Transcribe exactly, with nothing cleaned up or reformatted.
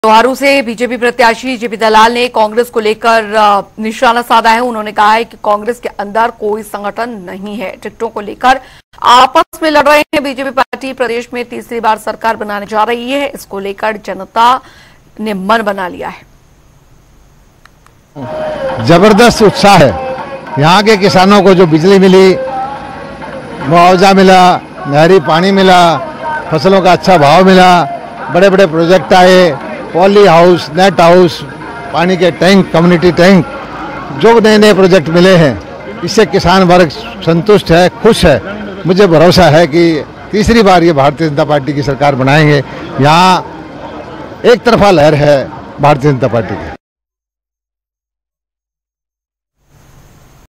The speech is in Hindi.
लोहारू से बीजेपी प्रत्याशी जेपी दलाल ने कांग्रेस को लेकर निशाना साधा है। उन्होंने कहा है कि कांग्रेस के अंदर कोई संगठन नहीं है। टिकटों को लेकर आपस में लड़ रहे हैं। बीजेपी पार्टी प्रदेश में तीसरी बार सरकार बनाने जा रही है। इसको लेकर जनता ने मन बना लिया है। जबरदस्त उत्साह है। यहाँ के किसानों को जो बिजली मिली, मुआवजा मिला, नहरी पानी मिला, फसलों का अच्छा भाव मिला, बड़े बड़े प्रोजेक्ट आए, पॉली हाउस, नेट हाउस, पानी के टैंक, कम्युनिटी टैंक, जो नए नए प्रोजेक्ट मिले हैं, इससे किसान वर्ग संतुष्ट है, खुश है। मुझे भरोसा है कि तीसरी बार ये भारतीय जनता पार्टी की सरकार बनाएंगे। यहाँ एक तरफा लहर है भारतीय जनता पार्टी की।